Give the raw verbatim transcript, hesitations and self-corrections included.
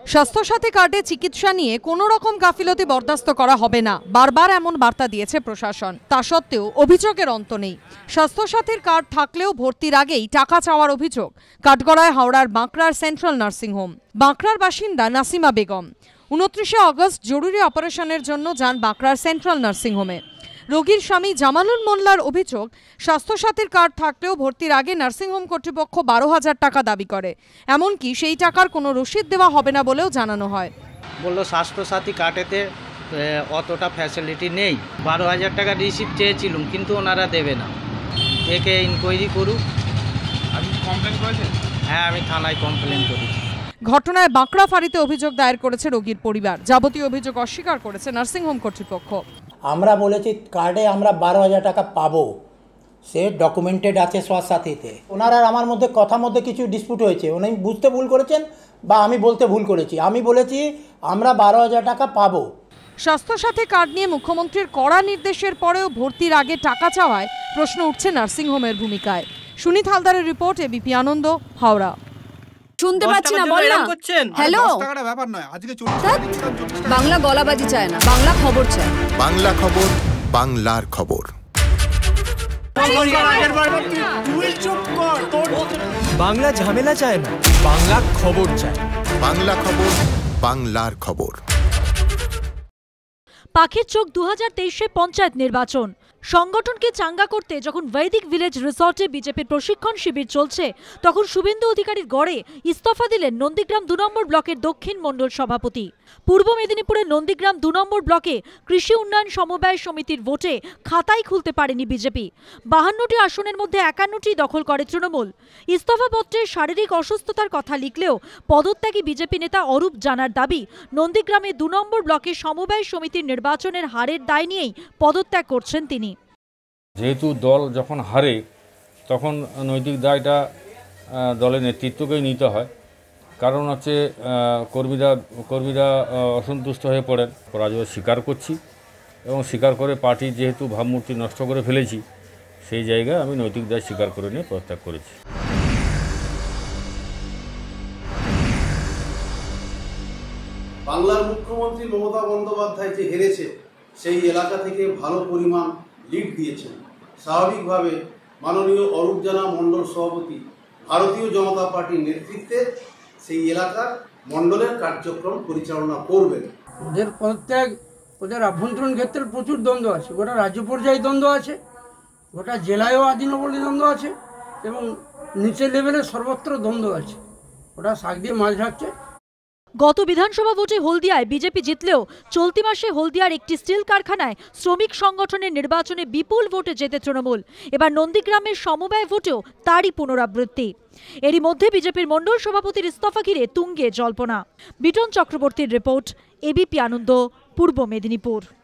স্বাস্থ্যসাথী কার্ডে চিকিৎসা নিয়ে কোনো রকম গাফিলতি বরদাস্ত করা হবে না, বারবার এমন বার্তা দিয়েছে প্রশাসন। তা সত্ত্বেও অভিযোগের অন্ত নেই। স্বাস্থ্যসাথীর কার্ড থাকলেও ভর্তির আগেই টাকা চাওয়ার অভিযোগ কাঠগড়ায় হাওড়ার বাঁকড়ার সেন্ট্রাল নার্সিংহোম। বাঁকড়ার বাসিন্দা নাসিমা বেগম উনত্রিশে অগস্ট জরুরি অপারেশনের জন্য যান বাঁকড়ার সেন্ট্রাল নার্সিংহোমে। রোগীর স্বামী জামালুল মোল্লার অভিযোগ, স্বাস্থ্যসাথীর কার্ড থাকলেও ভর্তির আগে নার্সিংহোম কর্তৃপক্ষ বারো হাজার টাকা দাবি করে। এমনকি সেই টাকার কোনো রসিদ দেওয়া হবে না বলেও জানানো হয়। বললো স্বাস্থ্যসাথী কার্ডেতে অতটা ফ্যাসিলিটি নেই। বারো হাজার টাকা রিসিপ্ট চেয়েছিলাম, কিন্তু ওনারা দেবে না। একে ইনকোয়ারি করুক। আপনি কমপ্লেন করেছেন? হ্যাঁ, আমি থানায় কমপ্লেন করেছি। ঘটনায় বাঁকড়া ফাঁড়িতে অভিযোগ দায়ের করেছে রোগীর পরিবার। যাবতীয় অভিযোগ অস্বীকার করেছে নার্সিংহোম কর্তৃপক্ষ। আমরা বলেছি কার্ডে আমরা বারো হাজার টাকা পাবো, সে ডকুমেন্টেড আছে স্বাস্থ্যসাথীতে। ওনার আর আমার মধ্যে কথা মধ্যে কিছু ডিসপিউট হয়েছে, উনি বুঝতে ভুল করেছেন বা আমি বলতে ভুল করেছি। আমি বলেছি আমরা বারো হাজার টাকা পাবো। স্বাস্থ্যসাথী কার্ড নিয়ে মুখ্যমন্ত্রীর কড়া নির্দেশের পরেও ভর্তির আগে টাকা চাওয়ায় প্রশ্ন উঠছে নার্সিংহোমের ভূমিকায়। সুনীত হালদারের রিপোর্ট, এবিপি আনন্দ, হাওড়া। শুনতে পাচ্ছি না, বল না। হ্যালো, ব্যাপার নয়, আজকে বাংলা গলাবাজি চায় না, বাংলা খবর চায়। বাংলা খবর, বাংলার খবর। বাংলা ঝামেলা চায় না, বাংলা খবর চায়। বাংলা খবর, বাংলার খবর। পাখির চোখ দু হাজার তেইশে পঞ্চায়েত নির্বাচন। সংগঠনকে চাঙ্গা করতে যখন বৈদিক ভিলেজ রিসর্টে বিজেপির প্রশিক্ষণ শিবির চলছে, তখন শুভেন্দু অধিকারীর গড়ে ইস্তফা দিলেন নন্দীগ্রাম দু নম্বর ব্লকের দক্ষিণ মণ্ডল সভাপতি। পূর্ব মেদিনীপুরের নন্দীগ্রাম দু নম্বর ব্লকে কৃষি উন্নয়ন সমবায় সমিতির ভোটে খাতাই খুলতে পারেনি বিজেপি। বাহান্নটি আসনের মধ্যে একান্নটি দখল করে তৃণমূল। ইস্তফাপত্রে শারীরিক অসুস্থতার কথা লিখলেও পদত্যাগী বিজেপি নেতা অরূপ জানার দাবি, নন্দীগ্রামে দু নম্বর ব্লকে সমবায় সমিতির নির্বাচনের হারের দায় নিয়েই পদত্যাগ করছেন তিনি। যেহেতু দল যখন হারে, তখন নৈতিক দায়টা দলের নেতৃত্বকেই নিতে হয়। কারণ হচ্ছে কর্মীরা কর্মীরা অসন্তুষ্ট হয়ে পড়েন। পরাজয় স্বীকার করছি এবং স্বীকার করে পার্টির যেহেতু ভাবমূর্তি নষ্ট করে ফেলেছি, সেই জায়গায় আমি নৈতিক দায় স্বীকার করে নিয়ে পদত্যাগ করেছি। বাংলার মুখ্যমন্ত্রী মমতা বন্দ্যোপাধ্যায় যে হেরেছে, সেই এলাকা থেকে ভালো পরিমাণ লিড দিয়েছেন। স্বাভাবিকভাবে মাননীয় অরূপ জানা মণ্ডল সভাপতি ভারতীয় জনতা পার্টির নেতৃত্বে সেই এলাকার মণ্ডলের কার্যক্রম পরিচালনা করবেন। ওদের পদত্যাগ, ওদের আভ্যন্তরীণ ক্ষেত্রে প্রচুর দ্বন্দ্ব আছে, গোটা রাজ্য পর্যায়ে দ্বন্দ্ব আছে, গোটা জেলায়ও আদিনবলী দ্বন্দ্ব আছে এবং নিচের লেভেলে সর্বত্র দ্বন্দ্ব আছে। ওটা শাক দিয়ে মাছ ঢাকছে। গত বিধানসভা ভোটে হলদিয়ায় বিজেপি জিতলেও চলতি মাসে হলদিয়ার একটি স্টিল কারখানায় শ্রমিক সংগঠনের নির্বাচনে বিপুল ভোটে জেতে তৃণমূল। এবার নন্দীগ্রামের সমবায় ভোটেও তারই পুনরাবৃত্তি। এরই মধ্যে বিজেপির মণ্ডল সভাপতির ইস্তফা ঘিরে তুঙ্গে জল্পনা। বিটন চক্রবর্তীর রিপোর্ট, এবিপি আনন্দ, পূর্ব মেদিনীপুর।